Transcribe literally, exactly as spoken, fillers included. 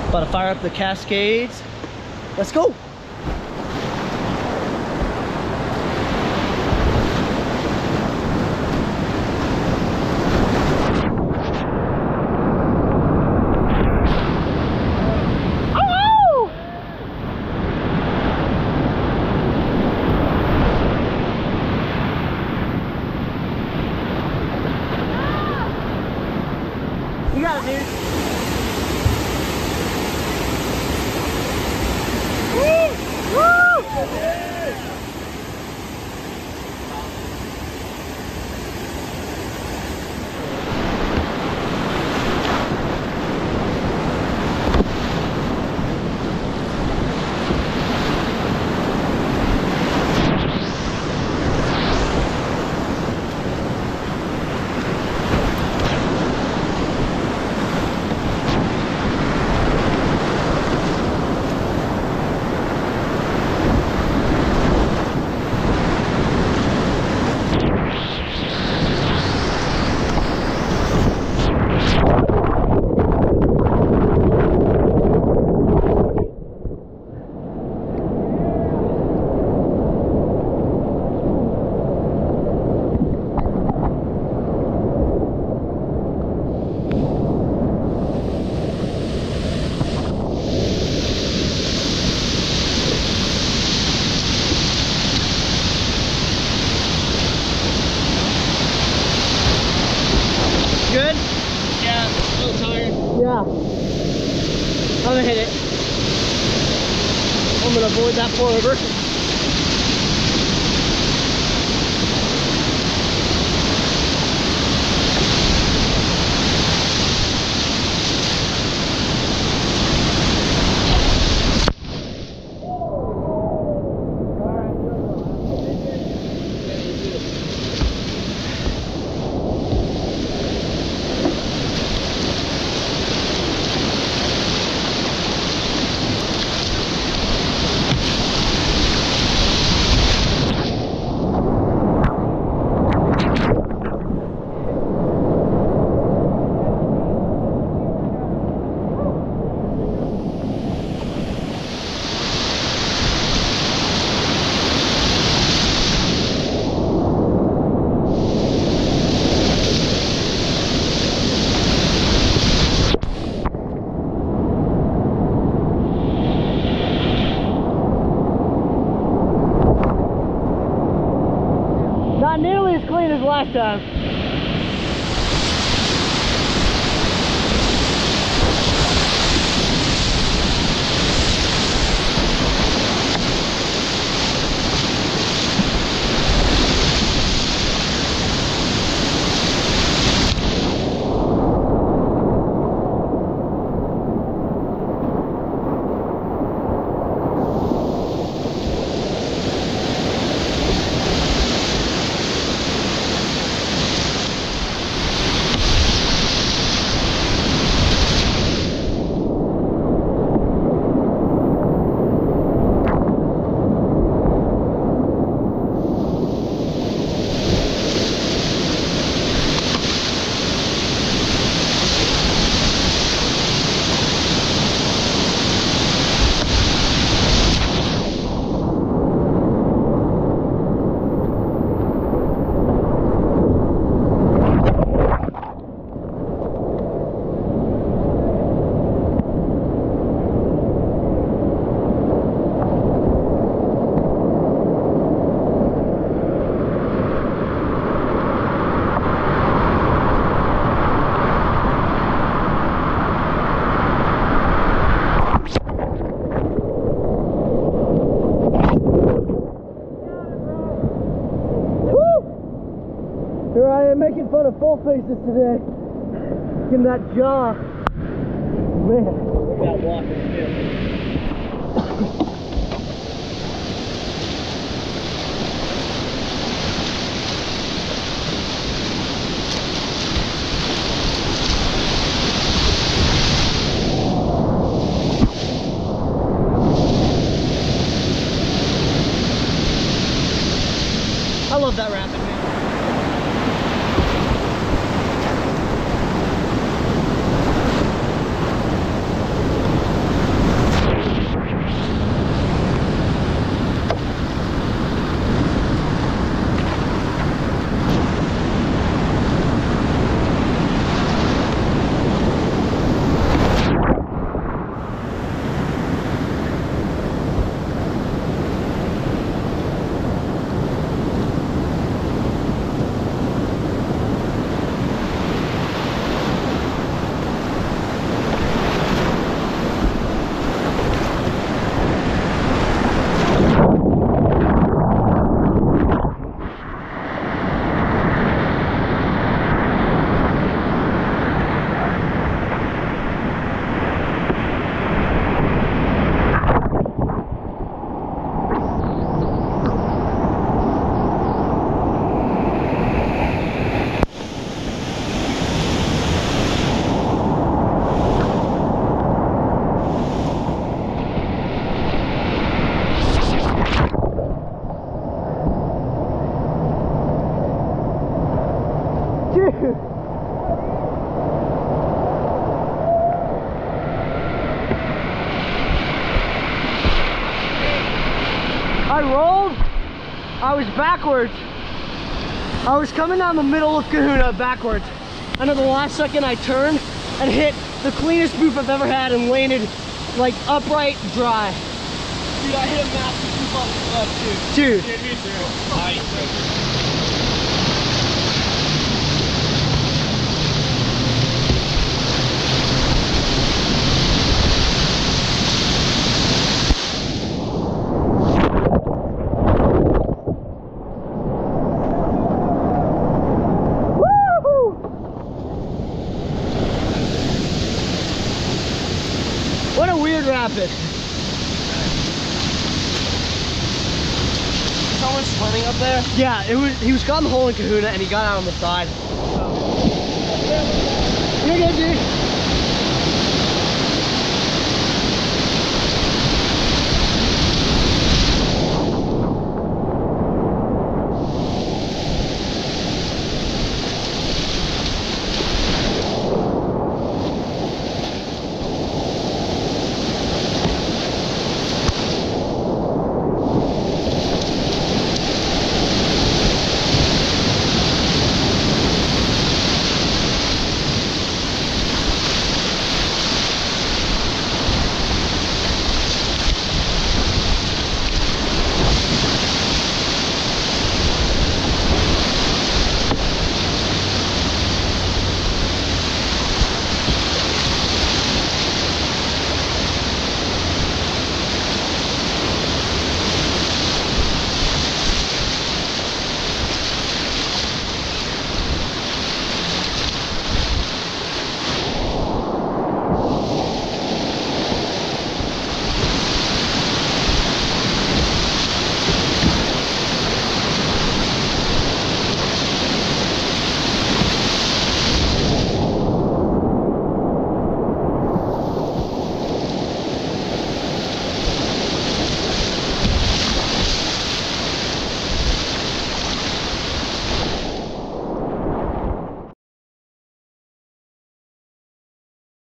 About to fire up the Cascades. Let's go. You got it, dude. Woo! Woo! Good? Yeah, a little tired. Yeah. I'm gonna hit it. I'm gonna avoid that pour over. Not nearly as clean as last time. Here I am making fun of full faces today. Look at that jaw. Man. We got walking too. I love that rapid, man. I rolled, I was backwards. I was coming down the middle of Kahuna backwards. And at the last second I turned and hit the cleanest boof I've ever had and landed like upright dry. Dude, I hit a massive boof on the left too. Dude. Dude, me too. Nice. What a weird rapid. Someone swimming up there? Yeah, it was. He was caught in the hole in Kahuna and he got out on the side. You're good, dude.